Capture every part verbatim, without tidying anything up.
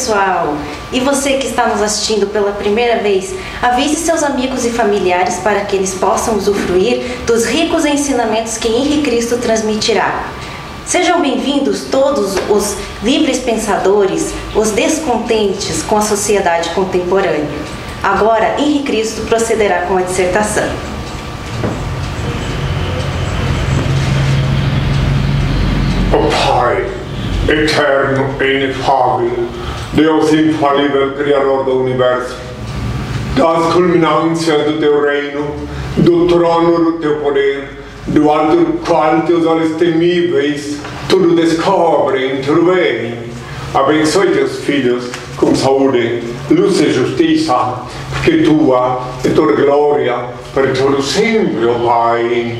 pessoal! E você que está nos assistindo pela primeira vez, avise seus amigos e familiares para que eles possam usufruir dos ricos ensinamentos que Henri Cristo transmitirá. Sejam bem-vindos todos os livres pensadores, os descontentes com a sociedade contemporânea. Agora, Henri Cristo procederá com a dissertação. O Pai, eterno e inefável, Deus infalível, Criador do Universo, das culminâncias do Teu reino, do trono do Teu poder, do alto do qual Teus olhos temíveis tudo descobrem, tudo veem. Abençoe Teus filhos com saúde, luz e justiça, porque Tua é toda glória para todo sempre, ó Pai.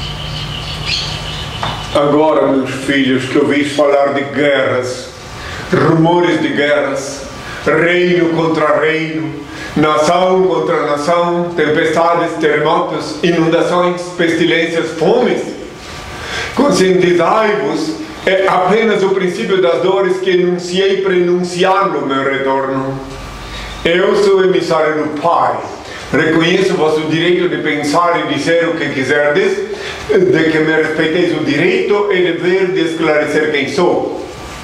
Agora, meus filhos, que ouvis falar de guerras, rumores de guerras, reino contra reino, nação contra nação, tempestades, terremotos, inundações, pestilências, fomes, conscientizai-vos, é apenas o princípio das dores que enunciei prenunciando meu retorno. Eu sou emissário do Pai. Reconheço o vosso direito de pensar e dizer o que quiserdes, de que me respeiteis o direito e dever de esclarecer quem sou.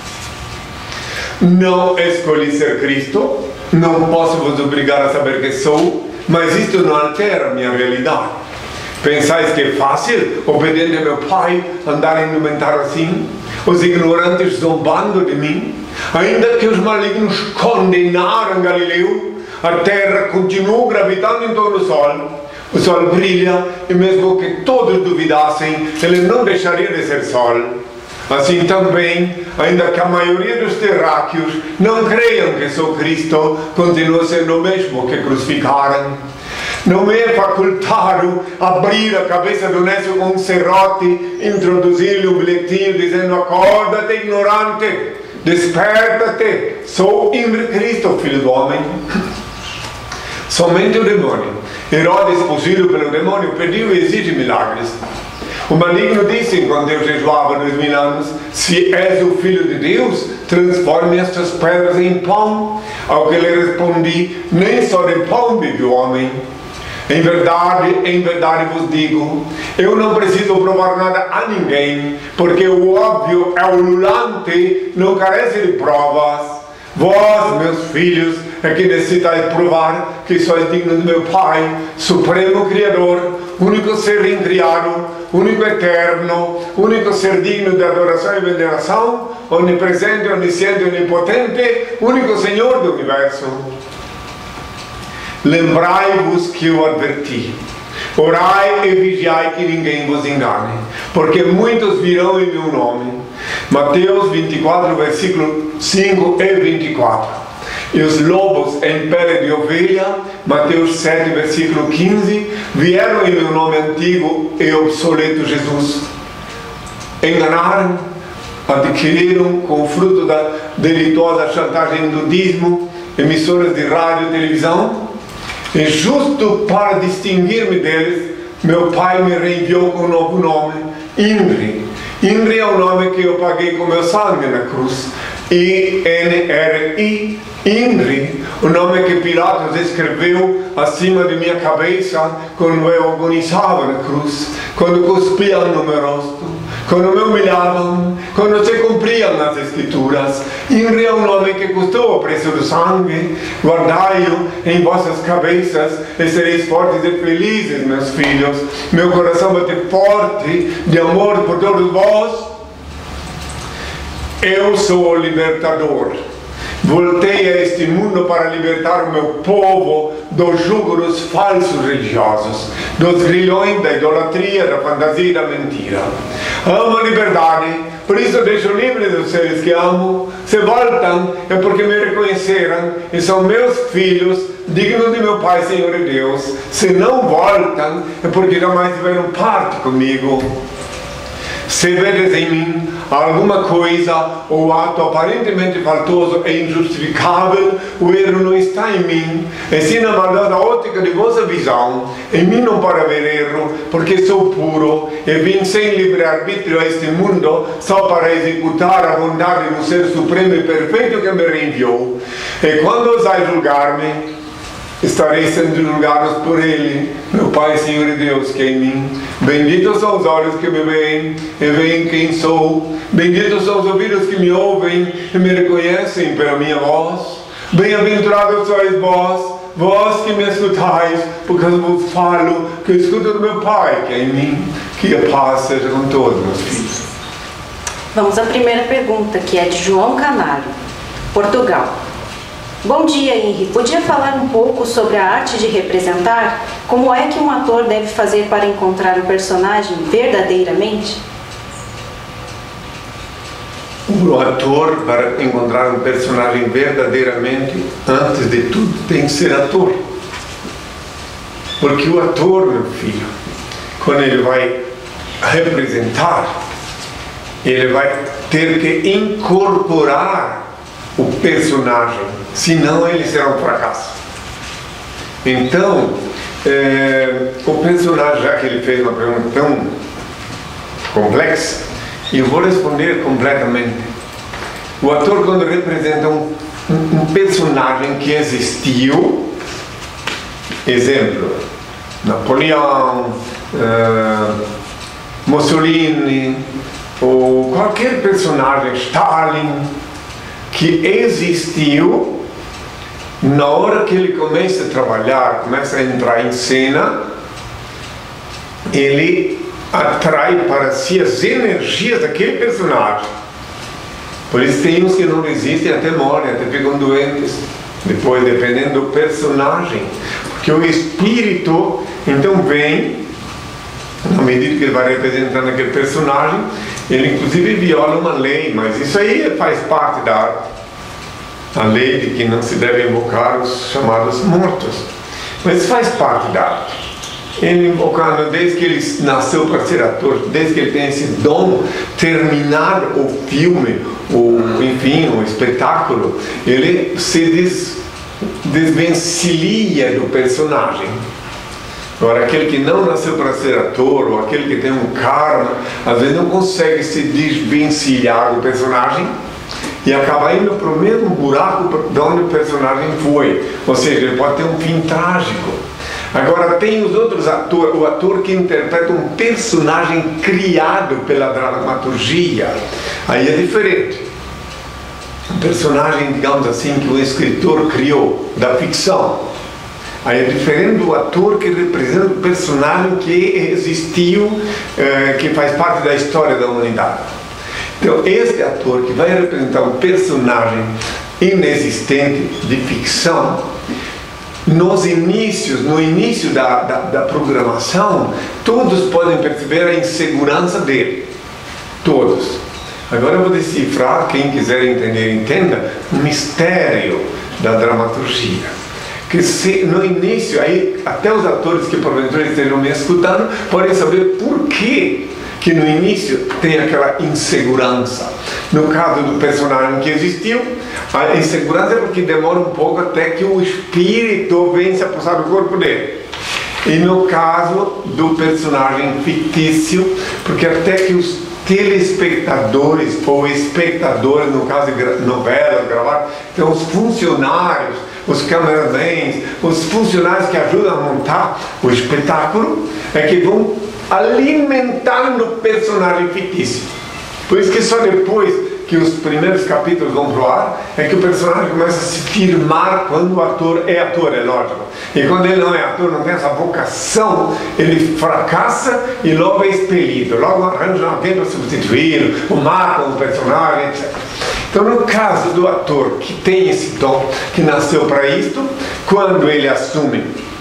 Não escolhi ser Cristo, não posso vos obrigar a saber quem sou, mas isto não altera a minha realidade. Pensais que é fácil, obediente a meu Pai, andar indumentário assim? Os ignorantes zombando de mim? Ainda que os malignos condenaram Galileu, a terra continua gravitando em torno do sol. O sol brilha e mesmo que todos duvidassem, ele não deixaria de ser sol. Assim também, ainda que a maioria dos terráqueos não creiam que sou Cristo, continua sendo o mesmo que crucificaram. Não me é facultado abrir a cabeça do nécio com um serrote, introduzir-lhe um bilhetinho dizendo: acorda-te, ignorante, desperta-te, sou Henri Cristo, filho do homem. Somente o demônio, Herodes, possuído pelo demônio, pediu e exige milagres. O maligno disse, enquanto eu jejuava dois mil anos: se és o Filho de Deus, transforme estas pedras em pão. Ao que lhe respondi: nem só de pão vive o homem. Em verdade, em verdade vos digo, eu não preciso provar nada a ninguém, porque o óbvio é ululante, não carece de provas. Vós, meus filhos, é que necessitais provar que sois dignos do meu Pai, Supremo Criador, único ser incriado, único eterno, único ser digno de adoração e veneração, onipresente, onisciente, onipotente, único Senhor do Universo. Lembrai-vos que eu adverti. Orai e vigiai que ninguém vos engane, porque muitos virão em meu nome. Mateus vinte e quatro, versículo cinco e vinte e quatro. E os lobos em pele de ovelha, Mateus sete, versículo quinze, vieram em meu nome antigo e obsoleto Jesus. Enganaram, adquiriram com o fruto da delituosa chantagem do dízimo, emissoras de rádio e televisão. E justo para distinguir-me deles, meu Pai me reenviou com um novo nome, Henri. Henri é o nome que eu paguei com meu sangue na cruz. I N R I, Henri, o nome que Pilatos escreveu acima de minha cabeça quando eu agonizava na cruz, quando cuspiam no meu rosto, quando me humilhavam, quando se cumpriam as escrituras. Henri é o nome que custou o preço do sangue. Guardai-o em vossas cabeças e sereis fortes e felizes, meus filhos. Meu coração bate forte de amor por todos vós. Eu sou o libertador. Voltei a este mundo para libertar o meu povo do jugo dos falsos religiosos, dos grilhões da idolatria, da fantasia e da mentira. Amo a liberdade, por isso deixo livres os seres que amo. Se voltam é porque me reconheceram e são meus filhos, dignos de meu Pai, Senhor e Deus. Se não voltam é porque jamais tiveram parte comigo. Se vedes em mim alguma coisa ou ato aparentemente faltoso e injustificável, o erro não está em mim, e sim na maldosa ótica de vossa visão. Em mim não pode haver erro, porque sou puro e vim sem livre-arbítrio a este mundo só para executar a vontade do Ser Supremo e Perfeito que me reenviou. E quando ousai julgar-me, estarei sendo julgados por Ele, meu Pai, Senhor e Deus, que é em mim. Benditos são os olhos que me veem e veem quem sou. Benditos são os ouvidos que me ouvem e me reconhecem pela minha voz. Bem-aventurados sois vós, vós que me escutais, porque eu vos falo que eu escuto do meu Pai, que é em mim. Que a paz seja com todos, meus filhos. Vamos à primeira pergunta, que é de João Canário, Portugal. Bom dia, Henri. Podia falar um pouco sobre a arte de representar? Como é que um ator deve fazer para encontrar o personagem verdadeiramente? O ator, para encontrar um personagem verdadeiramente, antes de tudo, tem que ser ator. Porque o ator, meu filho, quando ele vai representar, ele vai ter que incorporar o personagem, senão ele será um fracasso. Então, é, o personagem, já que ele fez uma pergunta tão complexa, eu vou responder completamente. O ator, quando representa um, um, um personagem que existiu, exemplo, Napoleão, uh, Mussolini, ou qualquer personagem, Stalin, que existiu, na hora que ele começa a trabalhar, começa a entrar em cena, ele atrai para si as energias daquele personagem. Por isso tem uns que não resistem, até morrem, até ficam doentes, depois dependendo do personagem, porque o espírito então vem, na medida que ele vai representando aquele personagem, ele inclusive viola uma lei, mas isso aí faz parte da arte. A lei de que não se deve invocar os chamados mortos. Mas isso faz parte da arte. Ele invocando, desde que ele nasceu para ser ator, desde que ele tem esse dom, terminar o filme, ou enfim, o espetáculo, ele se des, desvencilha do personagem. Agora, aquele que não nasceu para ser ator, ou aquele que tem um karma, às vezes não consegue se desvencilhar do personagem e acaba indo para o mesmo buraco de onde o personagem foi. Ou seja, ele pode ter um fim trágico. Agora, tem os outros atores, o ator que interpreta um personagem criado pela dramaturgia. Aí é diferente. Um personagem, digamos assim, que o escritor criou, da ficção. Aí é diferente do ator que representa o personagem que existiu, eh, que faz parte da história da humanidade. Então, este ator que vai representar um personagem inexistente de ficção, nos inícios, no início da, da, da programação, todos podem perceber a insegurança dele. Todos. Agora eu vou decifrar, quem quiser entender, entenda, o mistério da dramaturgia. Que se, no início, aí, até os atores que porventura estejam me escutando podem saber por que que no início tem aquela insegurança. No caso do personagem que existiu, a insegurança é porque demora um pouco até que o espírito venha se apossar do corpo dele. E no caso do personagem fictício, porque até que os telespectadores ou espectadores, no caso de novelas, gravar, então os funcionários, os cameramans, os funcionários que ajudam a montar o espetáculo, é que vão alimentando o personagem fictício. Por isso que só depois que os primeiros capítulos vão pro ar é que o personagem começa a se firmar quando o ator é ator, é lógico. E quando ele não é ator, não tem essa vocação, ele fracassa e logo é expelido, logo arranjam alguém para substituir, ou matam o personagem, etcétera. Então, no caso do ator que tem esse dom, que nasceu para isto, quando ele assume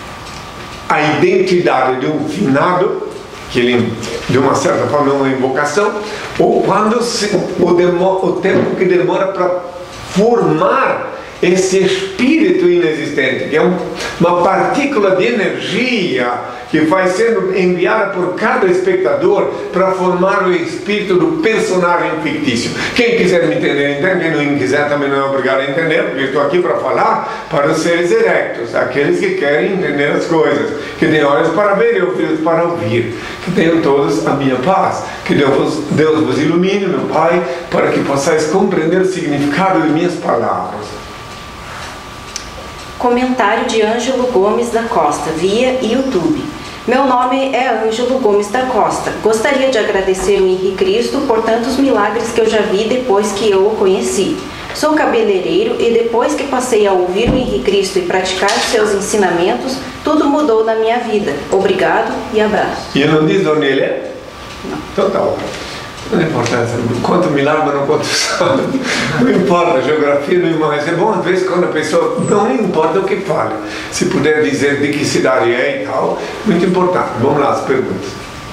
a identidade de um finado, que ele, de uma certa forma, é uma invocação, ou quando se, o, demo, o tempo que demora para formar esse espírito inexistente, que é um, uma partícula de energia que vai sendo enviada por cada espectador para formar o espírito do personagem fictício. Quem quiser me entender, entende. Quem não quiser também não é obrigado a entender, porque eu estou aqui para falar para os seres erectos, aqueles que querem entender as coisas, que têm olhos para ver e ouvidos para ouvir. Que tenham todos a minha paz. Que Deus vos, Deus vos ilumine, meu Pai, para que possais compreender o significado de minhas palavras. Comentário de Ângelo Gomes da Costa, via YouTube. Meu nome é Ângelo Gomes da Costa. Gostaria de agradecer o Henri Cristo por tantos milagres que eu já vi depois que eu o conheci. Sou cabeleireiro e depois que passei a ouvir o Henri Cristo e praticar seus ensinamentos, tudo mudou na minha vida. Obrigado e abraço. E eu não diz onde ele é? Não. Então tá bom. Não importa, conta milagre, mas não conta santo. Não importa, a geografia não importa. Mas é bom às vezes quando a pessoa, não importa o que fale, se puder dizer de que cidade é e tal, muito importante. Vamos lá, as perguntas.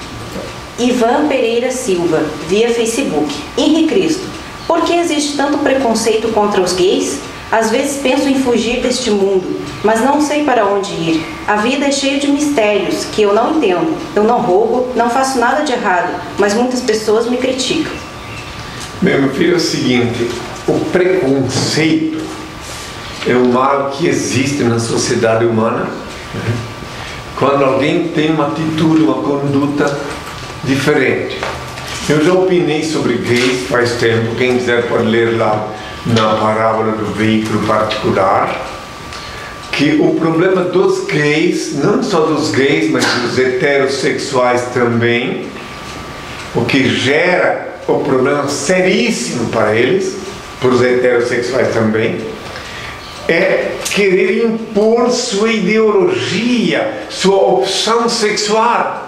Ivan Pereira Silva, via Facebook. Henri Cristo, por que existe tanto preconceito contra os gays? Às vezes penso em fugir deste mundo, mas não sei para onde ir. A vida é cheia de mistérios que eu não entendo. Eu não roubo, não faço nada de errado, mas muitas pessoas me criticam. Bem, meu filho, é o seguinte, o preconceito é um mal que existe na sociedade humana. Quando alguém tem uma atitude, uma conduta diferente. Eu já opinei sobre gays faz tempo, quem quiser pode ler lá na parábola do veículo particular, que o problema dos gays, não só dos gays, mas dos heterossexuais também, o que gera o problema seríssimo para eles, para os heterossexuais também, é querer impor sua ideologia, sua opção sexual.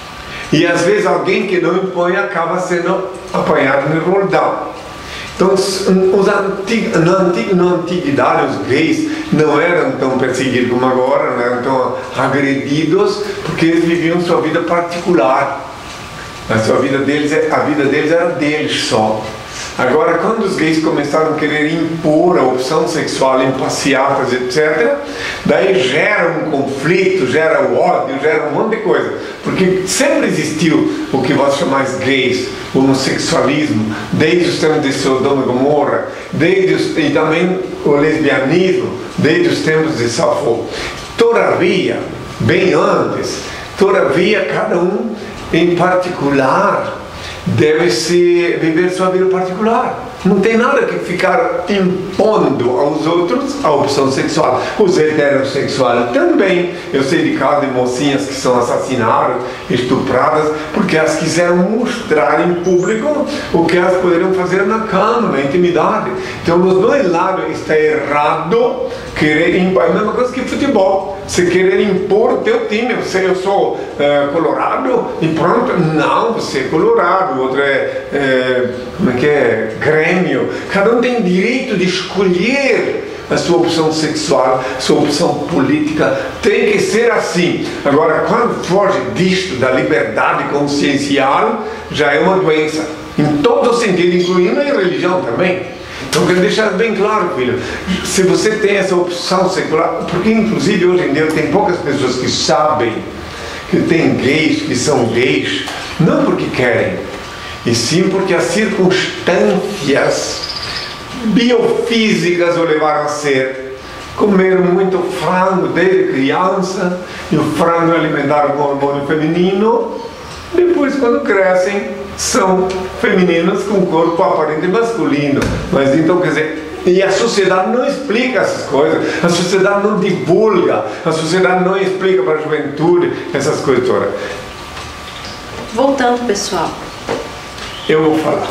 E às vezes alguém que não impõe acaba sendo apanhado no roldão. Então, os antig, na, antig, na antiguidade, os gays não eram tão perseguidos como agora, não eram tão agredidos, porque eles viviam sua vida particular. A sua vida deles, a vida deles era deles só. Agora, quando os gays começaram a querer impor a opção sexual em passeatas, etcétera, daí gera um conflito, gera o ódio, gera um monte de coisa. Porque sempre existiu o que vós chamais gays, o homossexualismo, desde os tempos de Sodoma e Gomorra, desde os, e também o lesbianismo, desde os tempos de Safo. Todavia, bem antes, todavia cada um em particular deve se viver sua vida particular. Não tem nada que ficar impondo aos outros a opção sexual. Os heterossexuais também. Eu sei de casos de mocinhas que são assassinadas, estupradas, porque elas quiseram mostrar em público o que elas poderiam fazer na cama, na intimidade. Então, dos dois lados está errado querer impor. É a mesma coisa que futebol. Você querer impor o teu time. Você, eu sou uh, colorado e pronto. Não, você é colorado. O outro é, é como é que é? Grêmio. Cada um tem direito de escolher a sua opção sexual, sua opção política. Tem que ser assim. Agora, quando foge disto, da liberdade consciencial, já é uma doença. Em todo o sentido, incluindo a religião também. Então, quero deixar bem claro, filho, se você tem essa opção secular, porque inclusive hoje em dia tem poucas pessoas que sabem que tem gays que são gays, não porque querem, e sim porque as circunstâncias biofísicas o levaram a ser. Comeram muito frango desde criança, e o frango é alimentado com hormônio feminino. Depois, quando crescem, são femininas com corpo aparente masculino. Mas então, quer dizer, e a sociedade não explica essas coisas, a sociedade não divulga, a sociedade não explica para a juventude essas coisas todas. Voltando, pessoal. Eu vou falar.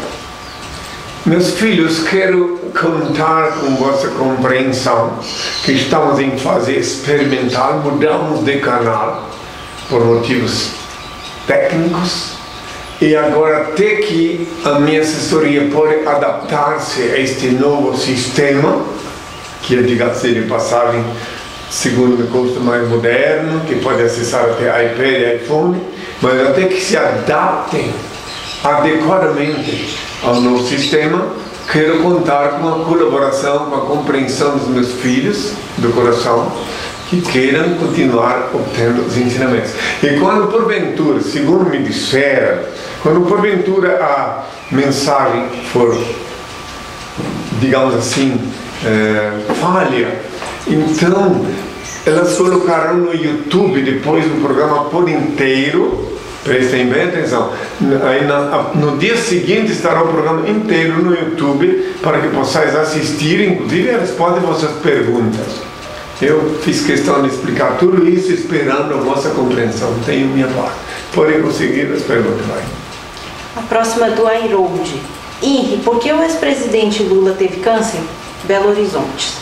Meus filhos, quero contar com vossa compreensão que estamos em fase experimental, mudamos de canal por motivos técnicos, e agora até que a minha assessoria pode adaptar-se a este novo sistema, que é, diga-se de passagem, segundo me consta, mais moderno, que pode acessar até iPad e iPhone, mas até que se adaptem adequadamente ao novo sistema, quero contar com a colaboração, com a compreensão dos meus filhos do coração, que queiram continuar obtendo os ensinamentos. E quando porventura, segundo me disseram, quando porventura a mensagem for, digamos assim, é, falha, então elas colocarão no YouTube depois o programa por inteiro. Prestem bem atenção. Aí na, no dia seguinte estará o programa inteiro no YouTube para que possais assistir, inclusive a resposta às vossas perguntas. Eu fiz questão de explicar tudo isso esperando a vossa compreensão. Tenho minha parte. Podem conseguir as perguntas. Vai. A próxima é do Airold. Henri, por que o ex-presidente Lula teve câncer? Belo Horizonte.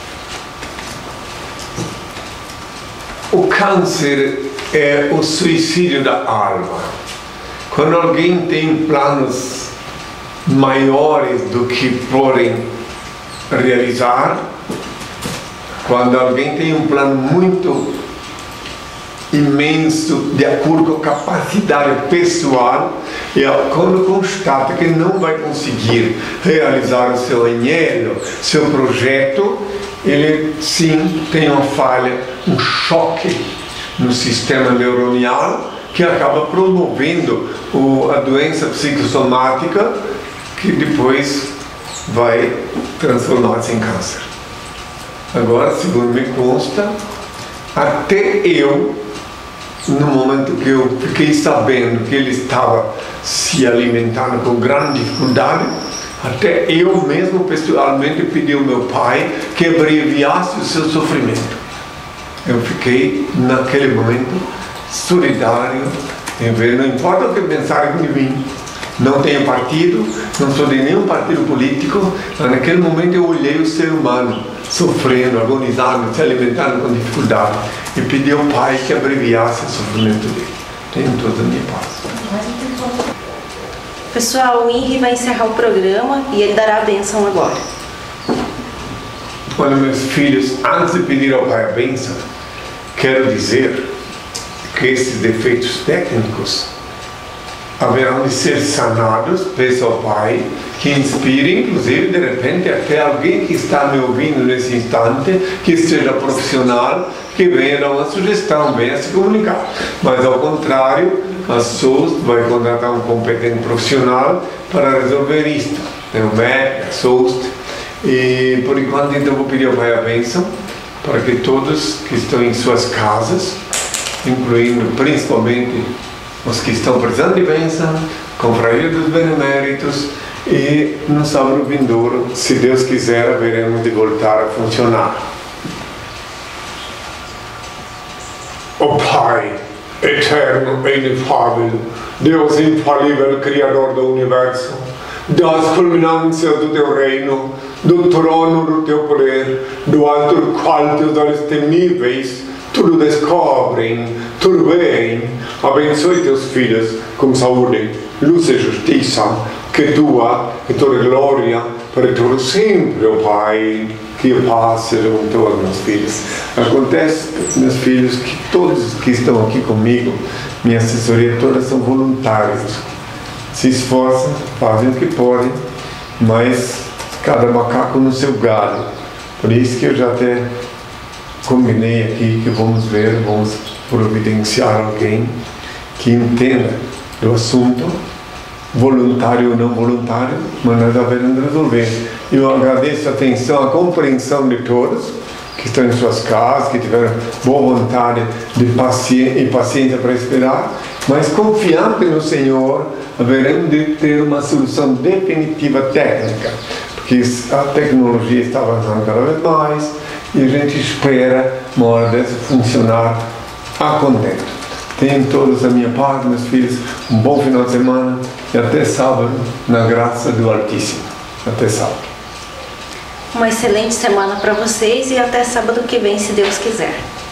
O câncer é o suicídio da alma. Quando alguém tem planos maiores do que podem realizar, quando alguém tem um plano muito imenso de acordo com a capacidade pessoal, e quando constata que não vai conseguir realizar o seu anhelo, seu projeto, ele sim tem uma falha, um choque no sistema neuronal que acaba promovendo o, a doença psicossomática que depois vai transformar-se em câncer. Agora, segundo me consta, até eu, no momento que eu fiquei sabendo que ele estava se alimentando com grande dificuldade, até eu mesmo pessoalmente pedi ao meu pai que abreviasse o seu sofrimento. Eu fiquei naquele momento solidário em ver, não importa o que pensarem de mim, não tenho partido, não sou de nenhum partido político, mas naquele momento eu olhei o ser humano sofrendo, agonizando, se alimentando com dificuldade e pedi ao pai que abreviasse o sofrimento dele. Tenho toda a minha paz. Pessoal, o Henri vai encerrar o programa e ele dará a bênção agora. Olha, meus filhos, antes de pedir ao pai a bênção, quero dizer que esses defeitos técnicos haverão de ser sanados. Peço ao pai que inspire, inclusive, de repente, até alguém que está me ouvindo nesse instante, que seja profissional, que venha dar uma sugestão, venha se comunicar. Mas, ao contrário, a S O S T vai contratar um competente profissional para resolver isto. É o médico, a S O S T. E, por enquanto, então, vou pedir ao pai a bênção para que todos que estão em suas casas, incluindo principalmente os que estão precisando de bênção, confraria dos beneméritos, e no sábado vindouro, se Deus quiser, haveremos de voltar a funcionar. Ó Pai, eterno e inefável, Deus infalível, Criador do Universo, das culminâncias do Teu reino, do trono do Teu poder, do alto do qual Teus olhos temíveis tudo descobrem, tudo veem. Abençoe Teus filhos com saúde, luz e justiça, que Tua e Tua glória para todo sempre, ó Pai. Que a paz seja com todos meus filhos. Acontece, meus filhos, que todos que estão aqui comigo, minha assessoria, todas são voluntários. Se esforçam, fazem o que podem, mas cada macaco no seu galho. Por isso que eu já até combinei aqui que vamos ver, vamos providenciar alguém que entenda do assunto, voluntário ou não voluntário, mas nós devemos resolver. Eu agradeço a atenção, a compreensão de todos que estão em suas casas, que tiveram boa vontade de paciência, e paciência para esperar, mas confiante no Senhor, haveremos de ter uma solução definitiva técnica, porque a tecnologia está avançando cada vez mais e a gente espera uma hora dessa funcionar a contento. Tenham todos a minha paz, meus filhos, um bom final de semana e até sábado, na graça do Altíssimo. Até sábado. Uma excelente semana para vocês e até sábado que vem, se Deus quiser.